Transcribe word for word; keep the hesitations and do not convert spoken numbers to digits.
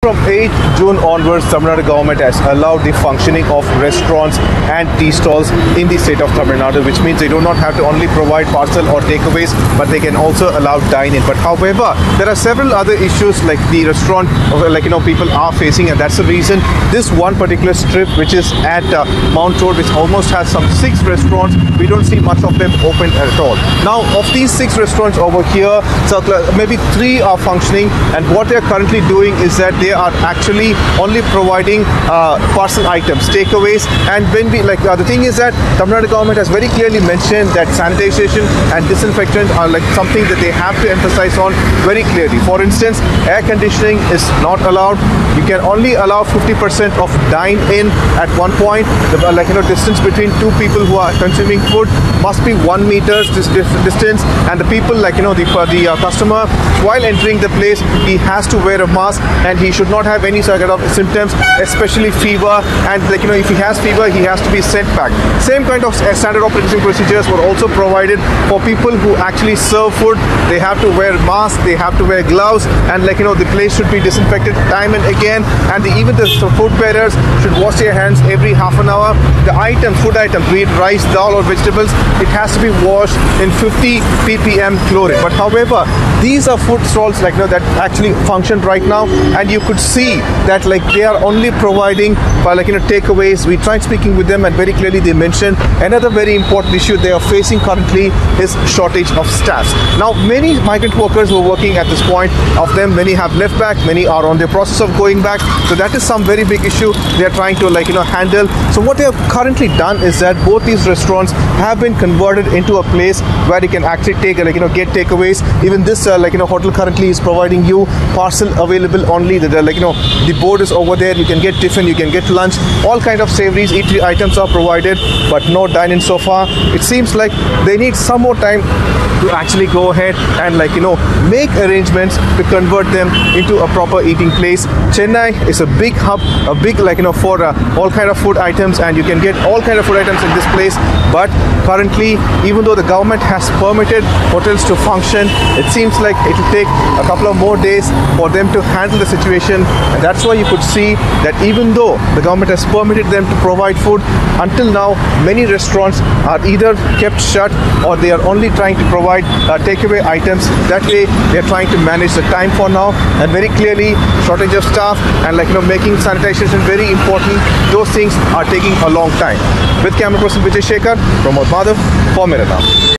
From eighth June onwards, Tamil Nadu government has allowed the functioning of restaurants and tea stalls in the state of Tamil Nadu, which means they do not have to only provide parcel or takeaways, but they can also allow dine-in. But however, there are several other issues like the restaurant, like you know, people are facing, and that's the reason this one particular strip, which is at uh, Mount Road, which almost has some six restaurants, we don't see much of them open at all. Now, of these six restaurants over here, so maybe three are functioning, and what they are currently doing is that they are actually only providing uh, parcel items, takeaways. And when we like uh, the thing is that Tamil Nadu government has very clearly mentioned that sanitation and disinfectant are like something that they have to emphasize on very clearly. For instance, air conditioning is not allowed. You can only allow fifty percent of dine-in at one point. The, uh, like you know, distance between two people who are consuming food must be one meters this distance, and the people like you know the uh, the uh, customer while entering the place, he has to wear a mask, and he should should not have any sort of symptoms, especially fever, and like you know if he has fever, he has to be sent back. Same kind of standard operating procedures were also provided for people who actually serve food. They have to wear masks, they have to wear gloves, and like you know the place should be disinfected time and again, and the, even the food bearers should wash their hands every half an hour. The items, food items, be it rice, dal or vegetables, it has to be washed in fifty p p m chlorine. But however, these are food stalls like you know that actually function right now, and you could see that like they are only providing uh, like you know takeaways. We tried speaking with them, and very clearly they mentioned another very important issue they are facing currently is shortage of staffs. Now, many migrant workers were working at this point. Of them, many have left back, many are on the process of going back. So that is some very big issue they are trying to like you know handle. So what they have currently done is that both these restaurants have been converted into a place where you can actually take like you know get takeaways. Even this uh, like you know hotel currently is providing you parcel available only. The, the like you know the board is over there. You can get tiffin, you can get lunch, all kind of savories, eatery items are provided, but no dine-in so far. It seems like they need some more time to actually go ahead and like you know make arrangements to convert them into a proper eating place. Chennai is a big hub, a big like you know for uh, all kind of food items, and you can get all kind of food items in this place. But currently, even though the government has permitted hotels to function, it seems like it will take a couple of more days for them to handle the situation. And that's why you could see that even though the government has permitted them to provide food, until now many restaurants are either kept shut or they are only trying to provide uh, takeaway items. That way they are trying to manage the time for now, and very clearly shortage of staff and like you know making sanitation very important. Those things are taking a long time. With camera person Vijay Shekhar, Pramod Madhav for Mirror Now.